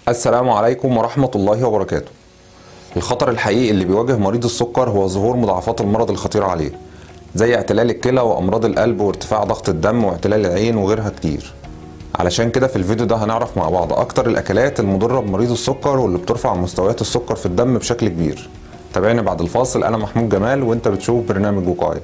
السلام عليكم ورحمة الله وبركاته. الخطر الحقيقي اللي بيواجه مريض السكر هو ظهور مضاعفات المرض الخطيرة عليه، زي اعتلال الكلى وأمراض القلب وارتفاع ضغط الدم واعتلال العين وغيرها كتير. علشان كده في الفيديو ده هنعرف مع بعض أكتر الأكلات المضرة بمريض السكر واللي بترفع مستويات السكر في الدم بشكل كبير. تابعني بعد الفاصل، أنا محمود جمال وأنت بتشوف برنامج وقاية.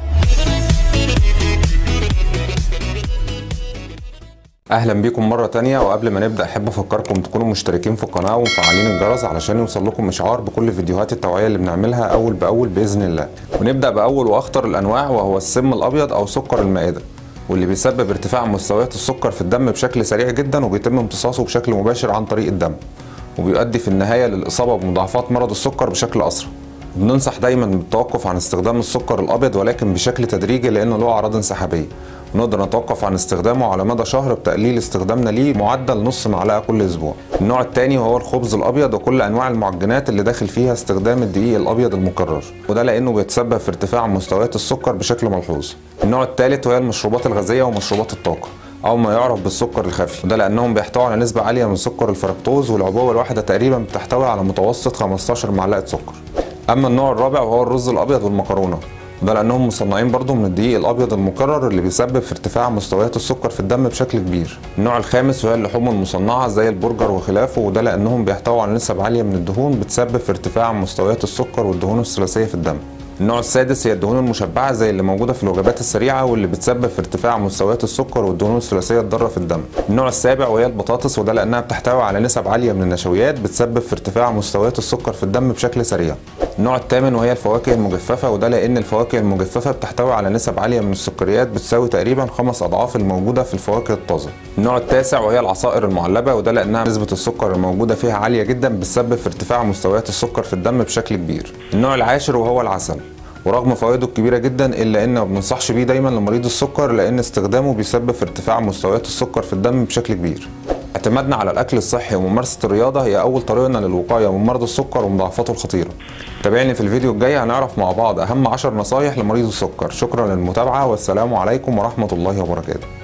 اهلا بيكم مره تانية، وقبل ما نبدا احب افكركم تكونوا مشتركين في القناه ومفعلين الجرس علشان يوصل لكم اشعار بكل فيديوهات التوعيه اللي بنعملها اول باول باذن الله. ونبدا باول واخطر الانواع، وهو السم الابيض او سكر المائده، واللي بيسبب ارتفاع مستويات السكر في الدم بشكل سريع جدا، وبيتم امتصاصه بشكل مباشر عن طريق الدم، وبيؤدي في النهايه للاصابه بمضاعفات مرض السكر بشكل اسرع. بننصح دايما بالتوقف عن استخدام السكر الابيض، ولكن بشكل تدريجي لانه له اعراض انسحابيه. نقدر نتوقف عن استخدامه على مدى شهر بتقليل استخدامنا ليه معدل نص معلقه كل اسبوع. النوع الثاني وهو الخبز الابيض وكل انواع المعجنات اللي داخل فيها استخدام الدقيق الابيض المكرر، وده لانه بيتسبب في ارتفاع مستويات السكر بشكل ملحوظ. النوع الثالث وهي المشروبات الغازيه ومشروبات الطاقه، او ما يعرف بالسكر الخفي، وده لانهم بيحتوي على نسبه عاليه من سكر الفركتوز، والعبوه الواحده تقريبا بتحتوي على متوسط 15 معلقه سكر. اما النوع الرابع وهو الرز الابيض والمكرونه، ده لانهم مصنعين برضو من الدقيق الابيض المكرر اللي بيسبب في ارتفاع مستويات السكر في الدم بشكل كبير. النوع الخامس وهي اللحوم المصنعه زي البرجر وخلافه، وده لانهم بيحتووا على نسب عاليه من الدهون بتسبب في ارتفاع مستويات السكر والدهون الثلاثيه في الدم. النوع السادس هي الدهون المشبعه زي اللي موجوده في الوجبات السريعه، واللي بتسبب في ارتفاع مستويات السكر والدهون الثلاثيه الضاره في الدم. النوع السابع وهي البطاطس، وده لانها بتحتوي على نسب عاليه من النشويات بتسبب في ارتفاع مستويات السكر في الدم بشكل سريع. النوع الثامن وهي الفواكه المجففه، وده لان الفواكه المجففه بتحتوي على نسب عاليه من السكريات بتساوي تقريبا 5 اضعاف الموجوده في الفواكه الطازه. النوع التاسع وهي العصائر المعلبه، وده لانها نسبه السكر الموجوده فيها عاليه جدا بتسبب في ارتفاع مستويات السكر في الدم بشكل كبير. النوع العاشر وهو العسل، ورغم فوائده الكبيره جدا الا ان ما بننصحش بيه دايما لمريض السكر، لان استخدامه بيسبب في ارتفاع مستويات السكر في الدم بشكل كبير. اعتمادنا على الاكل الصحي وممارسه الرياضه هي اول طريقنا للوقايه من مرض السكر ومضاعفاته الخطيره. تابعني في الفيديو الجاي، هنعرف مع بعض اهم 10 نصايح لمريض السكر. شكرا للمتابعه، والسلام عليكم ورحمه الله وبركاته.